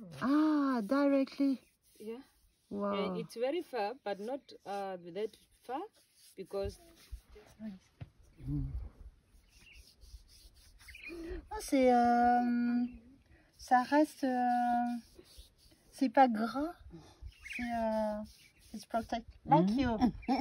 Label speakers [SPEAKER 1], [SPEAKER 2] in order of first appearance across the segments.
[SPEAKER 1] Ah, directly.
[SPEAKER 2] Yeah.
[SPEAKER 1] Wow.
[SPEAKER 2] It's very far, but not that far because.
[SPEAKER 1] Oh, c'est ça reste c'est pas gras, c'est it's protect like you.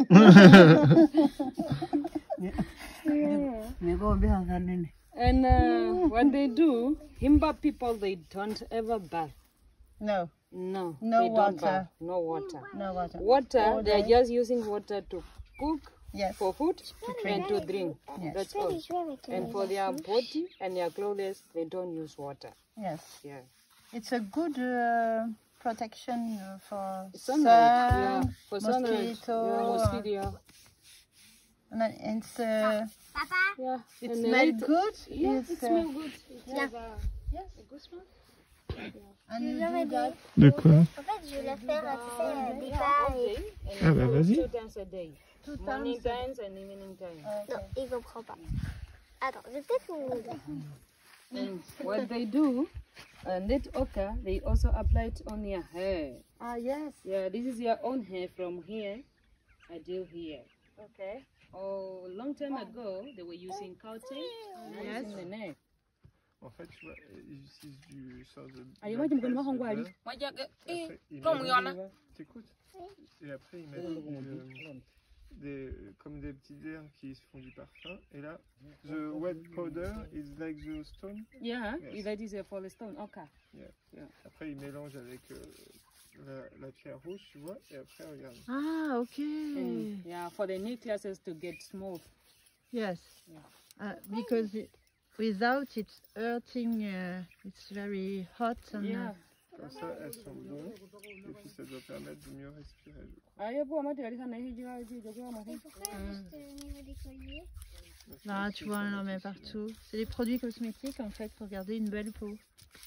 [SPEAKER 2] And what they do, Himba people, they don't ever bath.
[SPEAKER 1] No.
[SPEAKER 2] No,
[SPEAKER 1] No
[SPEAKER 2] they don't bath.
[SPEAKER 1] water.
[SPEAKER 2] No water.
[SPEAKER 1] No water.
[SPEAKER 2] Water,
[SPEAKER 1] All
[SPEAKER 2] they are
[SPEAKER 1] day.
[SPEAKER 2] just using water to cook,
[SPEAKER 1] Yes.
[SPEAKER 2] for food, and to drink.
[SPEAKER 1] Yes.
[SPEAKER 2] That's all. And for their body and their clothes, they don't use water.
[SPEAKER 1] Yes.
[SPEAKER 2] Yeah.
[SPEAKER 1] It's a good protection for
[SPEAKER 2] Sunlight,
[SPEAKER 1] sun,
[SPEAKER 2] yeah. For sunlight,
[SPEAKER 1] mosquito.
[SPEAKER 2] yeah, mosquito.
[SPEAKER 1] And it's
[SPEAKER 2] Yeah.
[SPEAKER 1] it
[SPEAKER 2] And
[SPEAKER 1] smells
[SPEAKER 2] it-
[SPEAKER 1] good.
[SPEAKER 2] Yeah,
[SPEAKER 1] It's,
[SPEAKER 2] it smells good. It
[SPEAKER 1] yeah.
[SPEAKER 2] has
[SPEAKER 1] Yes.
[SPEAKER 2] a good smell.
[SPEAKER 1] And you do that.
[SPEAKER 3] De quoi?
[SPEAKER 4] En fait, je vais la faire, tu sais, des pas
[SPEAKER 2] All
[SPEAKER 4] et...
[SPEAKER 2] day, and
[SPEAKER 3] Ah bah
[SPEAKER 2] you do
[SPEAKER 3] vas-y.
[SPEAKER 2] 2 times a day.
[SPEAKER 1] Two
[SPEAKER 2] Morning
[SPEAKER 1] times.
[SPEAKER 2] times and evening times.
[SPEAKER 4] Non, il comprend pas. Attends, je vais peut-être vous dire.
[SPEAKER 2] And what they do, that ochre, they also apply it on your hair.
[SPEAKER 1] Ah yes.
[SPEAKER 2] Yeah, this is your own hair from here until here.
[SPEAKER 1] Okay.
[SPEAKER 2] Oh, a long time ago, they were using cowtail,
[SPEAKER 1] Yes.
[SPEAKER 2] using the neck.
[SPEAKER 3] En fait, tu vois, ils utilisent du sort de.
[SPEAKER 2] Ah, moi, je me connais pas encore, Ali.
[SPEAKER 3] T'écoutes? Et après, ils mettent comme des petites herbes qui font du parfum. Et là, the wet powder is like the stone.
[SPEAKER 2] Yeah,
[SPEAKER 3] Yes.
[SPEAKER 2] that is for the stone. Okay.
[SPEAKER 3] Après, ils mélangent avec la pierre rouge, tu vois. Et après, regarde.
[SPEAKER 1] Ah, okay.
[SPEAKER 2] And, yeah, for the necklaces to get smooth.
[SPEAKER 1] Yes.
[SPEAKER 2] Yeah.
[SPEAKER 1] Because without it's hurting, it's very hot. And,
[SPEAKER 2] Yeah.
[SPEAKER 3] Comme ça, elles sont bonnes. Et puis, ça doit permettre de mieux respirer, je crois.
[SPEAKER 2] Ah, yeah, boy, I'm telling you, I'm
[SPEAKER 4] Pourquoi juste au niveau des colliers?
[SPEAKER 1] Là, tu vois, on en met partout. C'est des produits cosmétiques en fait pour garder une belle peau.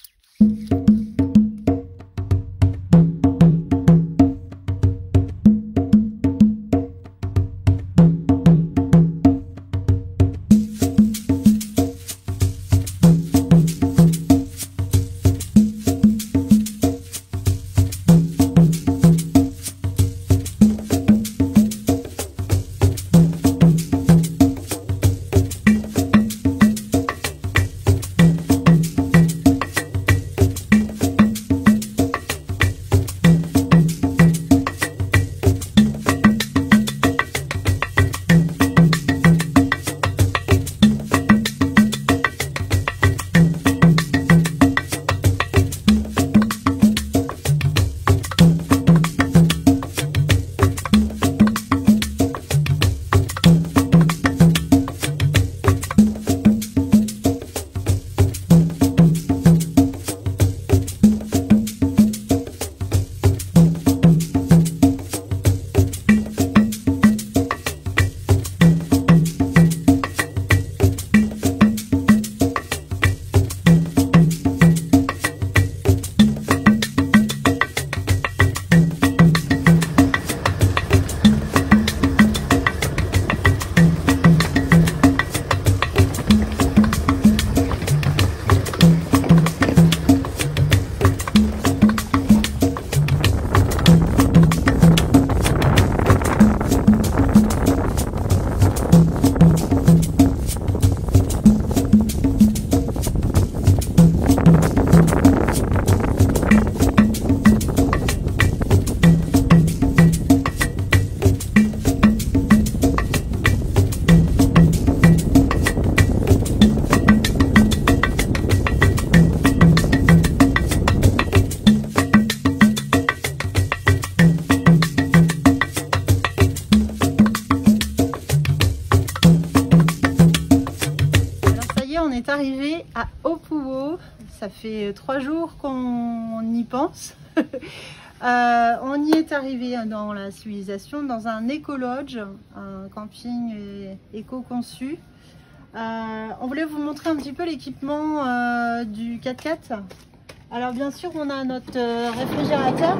[SPEAKER 1] Arrivé à Opuwo, ça fait 3 jours qu'on y pense. On y est arrivé dans la civilisation, dans un éco-lodge, un camping éco-conçu. On voulait vous montrer un petit peu l'équipement du 4x4. Alors bien sûr, on a notre réfrigérateur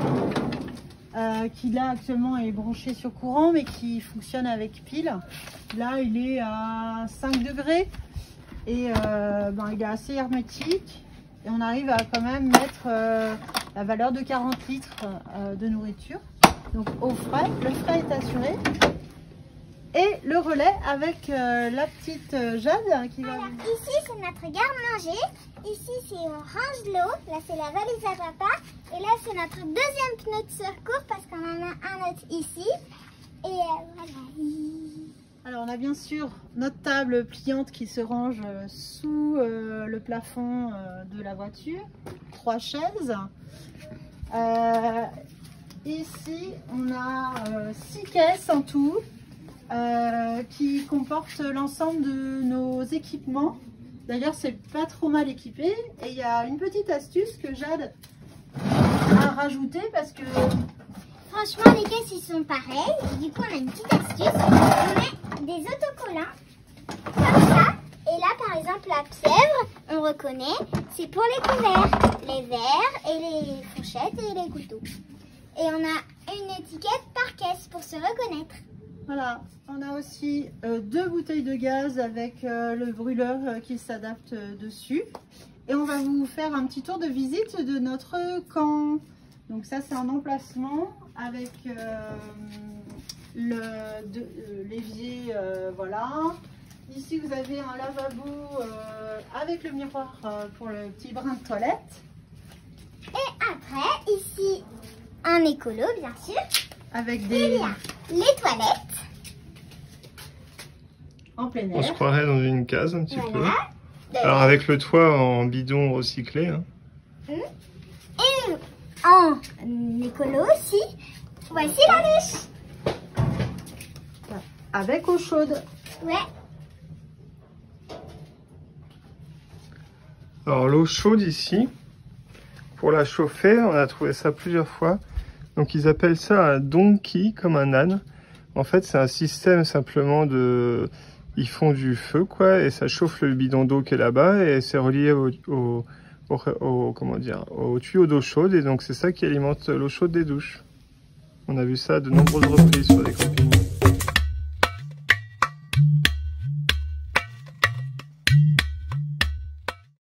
[SPEAKER 1] qui là actuellement est branché sur courant mais qui fonctionne avec pile. Là, il est à 5 degrés. Et il est assez hermétique et on arrive à quand même mettre la valeur de 40 litres de nourriture. Donc au frais, le frais est assuré. Et le relais avec la petite Jade qui va...
[SPEAKER 4] Alors ici c'est notre garde-manger, ici c'est on range l'eau, là c'est la valise à papa, et là c'est notre deuxième pneu de secours parce qu'on en a un autre ici. Et voilà.
[SPEAKER 1] Alors on a bien sûr notre table pliante qui se range sous le plafond de la voiture, 3 chaises. Ici on a 6 caisses en tout. Qui comporte l'ensemble de nos équipements. D'ailleurs, c'est pas trop mal équipé. Et il y a une petite astuce que Jade a rajoutée parce que...
[SPEAKER 4] Franchement, les caisses ils sont pareils. Et du coup, on a une petite astuce. On met des autocollants comme ça. Et là, par exemple, la pieuvre, on reconnaît, c'est pour les couverts, les verres et les fourchettes et les couteaux. Et on a une étiquette par caisse pour se reconnaître.
[SPEAKER 1] Voilà, on a aussi 2 bouteilles de gaz avec le brûleur qui s'adapte dessus. Et on va vous faire un petit tour de visite de notre camp. Donc ça c'est un emplacement avec l'évier, voilà. Ici vous avez un lavabo avec le miroir pour le petit brin de toilette.
[SPEAKER 4] Et après, ici, un écolo bien sûr.
[SPEAKER 1] Avec
[SPEAKER 4] Il
[SPEAKER 1] des...
[SPEAKER 4] y a les toilettes.
[SPEAKER 1] En plein
[SPEAKER 3] On se
[SPEAKER 1] air.
[SPEAKER 3] croirait dans une case un petit
[SPEAKER 4] Voilà.
[SPEAKER 3] peu. Alors avec le toit en bidon recyclé. Hein.
[SPEAKER 4] Et en écolo aussi, voici la douche.
[SPEAKER 1] Avec eau chaude.
[SPEAKER 4] Ouais.
[SPEAKER 3] Alors l'eau chaude ici, pour la chauffer, on a trouvé ça plusieurs fois. Donc ils appellent ça un donkey, comme un âne. En fait c'est un système simplement de... Ils font du feu quoi, et ça chauffe le bidon d'eau qui est là-bas, et c'est relié comment dire, au tuyau d'eau chaude, et donc c'est ça qui alimente l'eau chaude des douches. On a vu ça à de nombreuses reprises sur les campings.